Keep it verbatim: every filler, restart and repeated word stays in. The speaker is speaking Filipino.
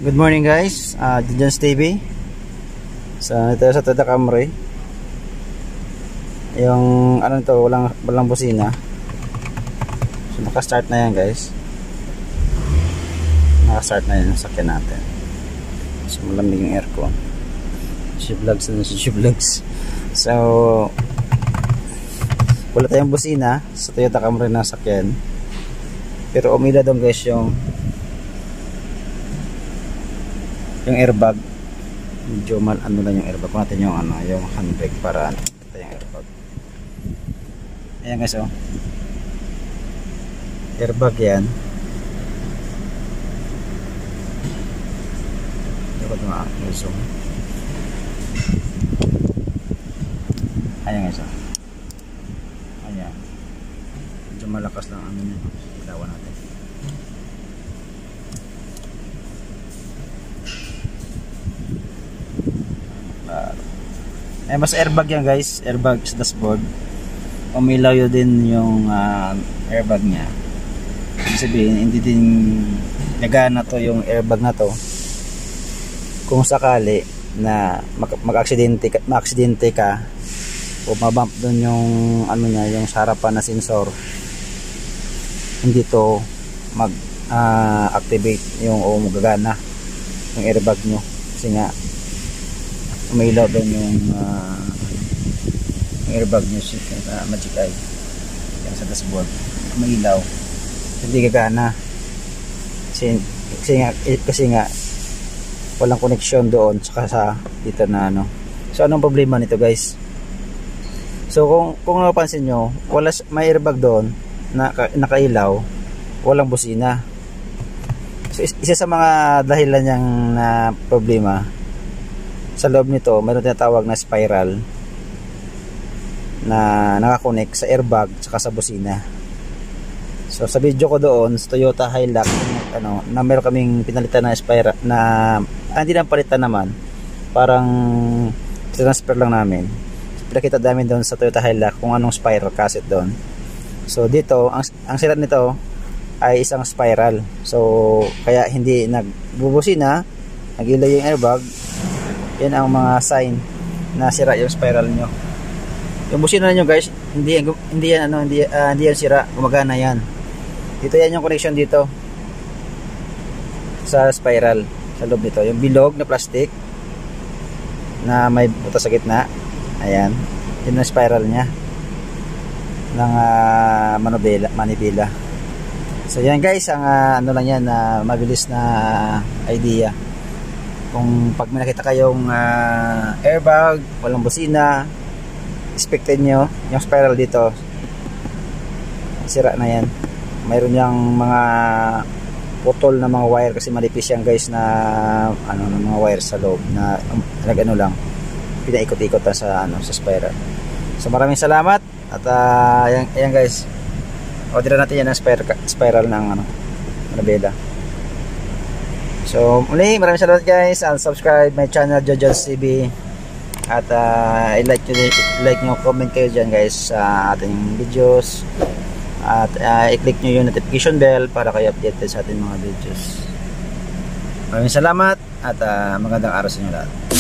Good morning guys, uh, Jans T V. So ito sa Toyota Camry. Yung ano to, walang, walang busina. So naka-start na yan guys. Naka-start na yan yung sakyan natin. So malamig yung aircon. Si vlogs na si vlogs. So wala tayong busina sa Toyota Camry na sakyan. Pero umila doon guys yung yung airbag. Medyo mal ano lang yung airbag. Kung natin yung ano, yung handbrake para ano, ito yung airbag. Ayan guys oh. Airbag yan. Dapat mga zoom. Ayan guys oh. Ayan. Medyo malakas lang ano niya. Ilawan natin. Eh, mas airbag yan guys, airbag sa dashboard. Umilaw yun din yung uh, airbag nya. Ibig sabihin, hindi din nagana to yung airbag na to kung sakali na mag-aksidente mag mag-aksidente ka o mabump dun yung ano nya, yung sa harapan na sensor, hindi to mag uh, activate yung o magagana yung airbag nyo kasi nga umilaw doon yung uh, airbag nyo sa uh, Magic Eye yan sa dashboard, umilaw hindi gagana kasi, kasi nga kasi nga walang connection doon saka sa dito na ano. So anong problema nito guys? So kung kung napansin nyo, wala, may airbag doon na nakailaw, walang busina. So isa sa mga dahilan niyang na problema, sa loob nito mayroon tinatawag na spiral na nakakonect sa airbag saka sa busina. So sa video ko doon sa Toyota Hilux, ano, na meron kaming pinalitan na spiral na ah, hindi na palitan naman, parang transfer lang namin. So, pinakita namin doon sa Toyota Hilux kung anong spiral cassette doon. So dito ang, ang sirat nito ay isang spiral, so kaya hindi nagbubusina, nagilaw yung airbag. Yan ang mga sign na sira yung spiral nyo. Yung busina nyo guys, hindi hindi yan ano, hindi uh, hindi yan sira, gumagana yan. Dito yan yung connection dito sa spiral, sa loob nito, yung bilog na plastic na may butas sa gitna. Ayan, yun ang spiral nya ng uh, manubela, manibela. So yan guys, ang uh, ano lang yan na uh, mabilis na idea. Kung pag may nakita kayong uh, airbag, walang busina, expected nyo yung spiral dito, sira na yan. Mayroon yung mga putol na mga wire kasi malipis yan guys na ano, na mga wire sa loob na um, nag-ano lang, pinaikot-ikot na sa, ano, sa spiral. So maraming salamat at uh, ayan, ayan guys, order natin yan ng spiral, spiral ng ano, manabela. So muli, maraming salamat guys, and subscribe my channel Jans T V at uh, i-like nyo, i-like nyo, comment kayo dyan guys sa ating videos at uh, i-click nyo yung notification bell para kayo updated sa ating mga videos. Maraming salamat at uh, magandang araw sa inyo lahat.